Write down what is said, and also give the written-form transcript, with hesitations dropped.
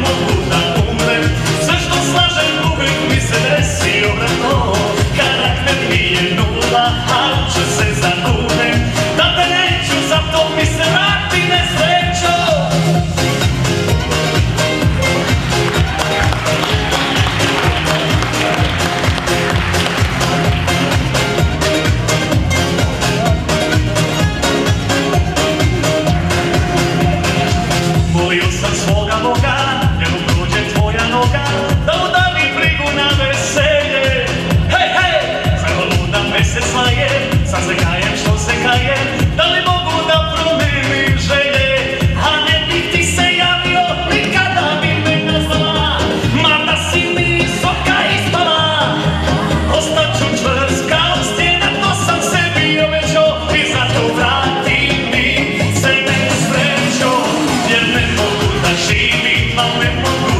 mogu da umrem. Sve što slažem uvijek mi se desi obratno. Karakter mi je nula, ali ću se zakunem. Da te neću, zato mi se vrati nesrećo. Molio sam svoga Boga, jer mu prođe tvoja noga, da udavi brigu na veselje. Hej, hej, zagoluda mesecna je, sad se kajem što se kajem, da li mogu da promenim želje? A ne bih ti se javio, nikada bi me nazvala, mada si mi visoka ispala. Ostaću čvrst kao stijena, to sam sebi obećao, i zato vrati mi se nesrećo, jer ne mogu da živim, a ne mogu